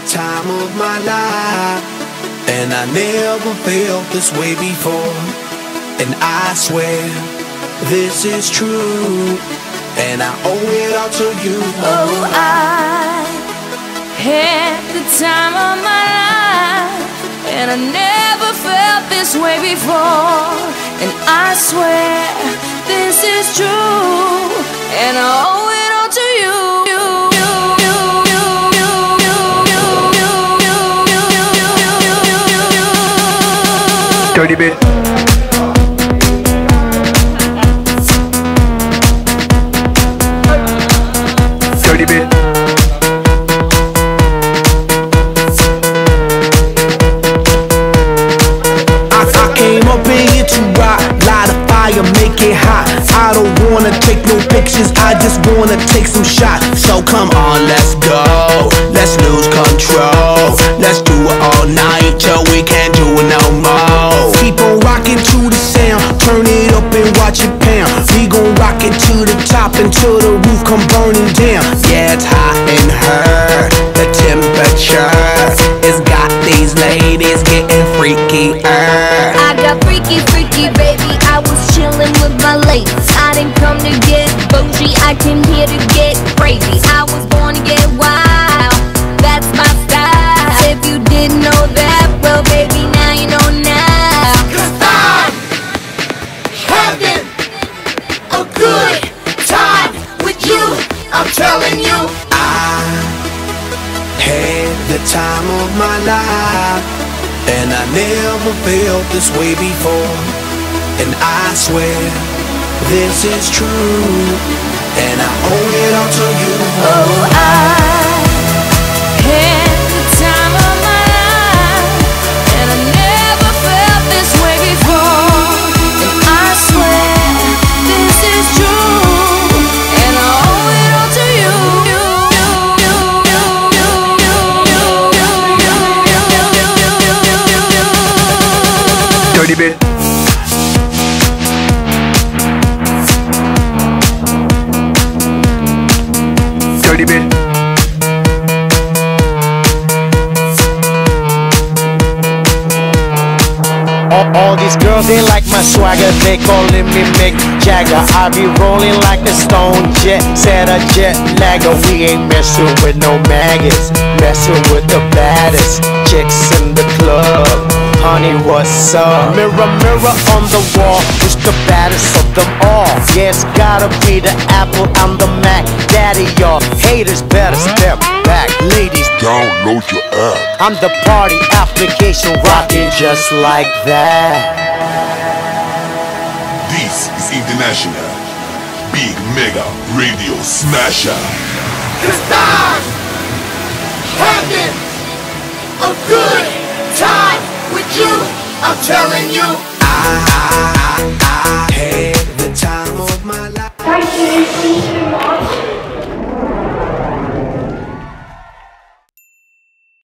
time of my life, and I never felt this way before. And I swear this is true, and I owe it all to you. Oh, I had the time of my life, and I never felt this way before. And I swear this is true, and I owe it all to you. Dirty bit. Dirty bit. I came up in here to rock, light a fire, make it hot. I don't wanna take no pictures, I just wanna take some shots. So come on, let's go, let's lose control. Let's do it all night till we can't do it no more. Keep on rocking to the sound, turn it up and watch it pound. We gon' rock it to the top until the roof come burning down. Yeah, it's hot in her, the temperature has got these ladies getting freaky. I got freaky, freaky, baby. I was chillin' with my ladies. I didn't come to get bougie, I came here to get crazy. I was born to get wild, that's my style. If you didn't know that, well, baby, now you know now. 'Cause I'm having a good time with you, I'm telling you. I had the time of my life, and I never felt this way before. And I swear this is true, and I owe it all to you. Oh, I had the time of my life, and I never felt this way before. And I swear this is true, and I owe it all to you. Dirty bit. Dirty bit. All these girls, they like my swagger, they calling me Mick Jagger. I be rolling like a stone jet, set a jet lagger. We ain't messing with no maggots, messing with the baddest chicks in the club. Honey, what's up? Mirror, mirror on the wall, who's the baddest of them all? Yeah, it's gotta be the Apple and the Mac. Daddy, y'all haters better step back. Ladies, download your app. I'm the party application rocking just like that. This is International Big Mega Radio Smasher. 'Cause I'm having a good time with you, I'm telling you. I had the time of my life.